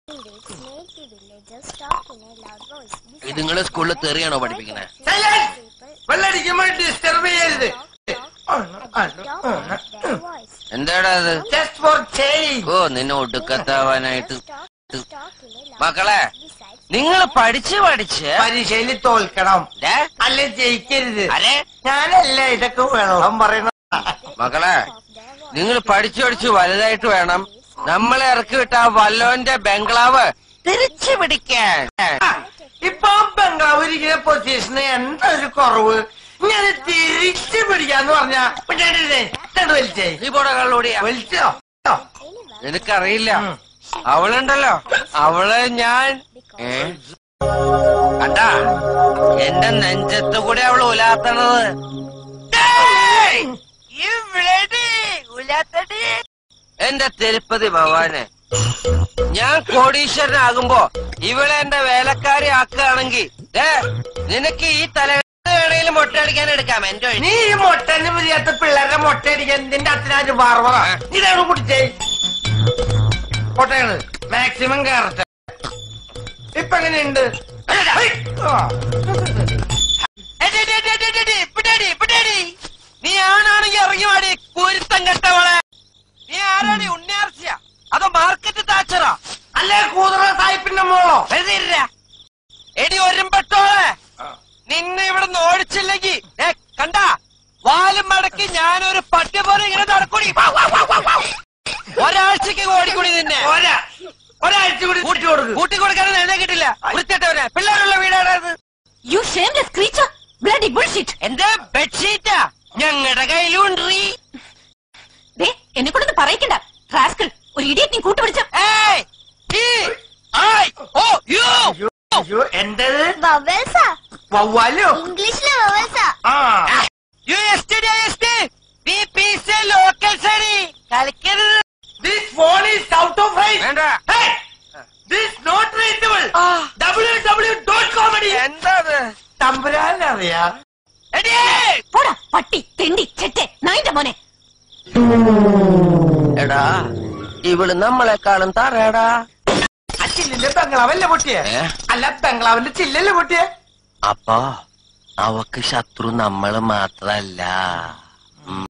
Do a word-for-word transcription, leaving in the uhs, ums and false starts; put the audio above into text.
ഇത് നിങ്ങളെ സ്കൂളിൽ തെറിയാണോ പഠിപ്പിക്കണേ? എന്താടാ അത്? ഓ നിന്നെ ഒടുക്കത്താവാനായിട്ട്. മക്കളെ നിങ്ങൾ പഠിച്ച് പഠിച്ച് പരീക്ഷയിൽ തോൽക്കണം, അല്ലെ ജയിക്കരുത്. അല്ലേ ഞാനല്ല ഇതൊക്കെ വെള്ളം പറയണ. മക്കളെ നിങ്ങൾ പഠിച്ചു പഠിച്ച് വലുതായിട്ട് വേണം നമ്മളെ ഇറക്കി വിട്ട ആ വല്ലോന്റെ ബംഗ്ലാവ് തിരിച്ചു പിടിക്കാൻ. ഇപ്പൊ ബംഗ്ലാവ് ഇരിക്കുന്ന പൊസിഷന് എന്താ ഒരു കുറവ്? ഞാൻ തിരിച്ചു പിടിക്കാന്ന് പറഞ്ഞാ വലിച്ചേ ഈ പോടെ കള്ളോടിയാ വലിച്ചോ? എനിക്കറിയില്ല. അവളുണ്ടല്ലോ അവളെ ഞാൻ കണ്ടാ എന്റെ നെഞ്ചത്ത് കൂടെ അവള് ഉലാത്തണത്. എന്റെ തിരുപ്പതി ഭഗവാനെ, ഞാൻ കോടീശ്വരനാകുമ്പോ ഇവളെ എന്റെ വേലക്കാരി ആക്കുകയാണെങ്കിൽ നിനക്ക് ഈ തല വേണേലും മൊട്ടയടിക്കാൻ എടുക്കാം. എന്റെ നീ ഈ മൊട്ടന് പിരിയാത്ത പിള്ളേരുടെ മൊട്ടയടിക്കാൻ നിന്റെ അച്ഛനാര് ബാർബറ? ഇതാണ് കുടിച്ചേ മൊട്ടയാണ് മാക്സിമം കയറട്ടെ. ഇപ്പൊ എങ്ങനെയുണ്ട്? നീ ആണാണെങ്കിൽ ഇറങ്ങി വാടി കുരുത്തം കെട്ടവളെ. നീ ആരാടി? ഉണ്ണിയാർച്ചയ അതോ മാർക്കറ്റ് താച്ചറാ? അല്ലേ കൂതറ സായിപ്പിന്റെ മോളോ? എഴുതിയില്ല എടി ഒരുമ്പെട്ടോളെ. നിന്നെ ഇവിടെ നിന്ന് ഓടിച്ചില്ലെങ്കിൽ കണ്ട വാലും മടക്കി ഞാനൊരു പട്ടി പോലെ ഇങ്ങനെ നടക്കൂടി. ഒരാഴ്ചക്ക് ഓടിക്കൂടി നിന്നെ. ഒരാഴ്ച കൂടി കൂട്ടി കൊടുക്കും. കൂട്ടി കൊടുക്കാനൊന്നും എന്നെ കിട്ടില്ല. വൃത്തിയിട്ടവനെ പിള്ളേരുള്ള വീടാണത്. എന്റെ ബെഡ്ഷീറ്റാ ഞങ്ങളുടെ കയ്യിലുണ്ട്. എന്നെ കൊണ്ടൊന്ന് പറയിക്കണ്ട റാസ്കൽ. ഒരു ഇഡിയറ്റ് നീ കൂട്ടുപിടിച്ച എന്റേത് വവ്വാലോ? ഇംഗ്ലീഷിലെ കളിക്കരുത്. This phone is out of range. വേണ്ട. Hey, this not reachable. w w w dot comedy. എന്താ തമ്പുരാനറിയാ? പോടാ പട്ടി തെണ്ടി ചെറ്റെ നായിന്റെ മോനെ. എടാ ഇവള് നമ്മളെക്കാളും താറേടാ. ആ ചില്ലിന്റെ ബംഗ്ലാവല്ലേ പൊട്ടിയെ? അല്ല ബംഗ്ലാവിന്റെ ചില്ലല്ലേ പൊട്ടിയെ? അപ്പൊ അവക്ക് ശത്രു നമ്മള് മാത്രല്ല.